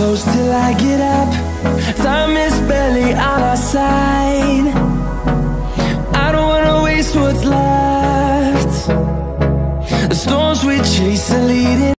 close till I get up. Time is barely on our side. I don't wanna waste what's left. The storms we chase are leading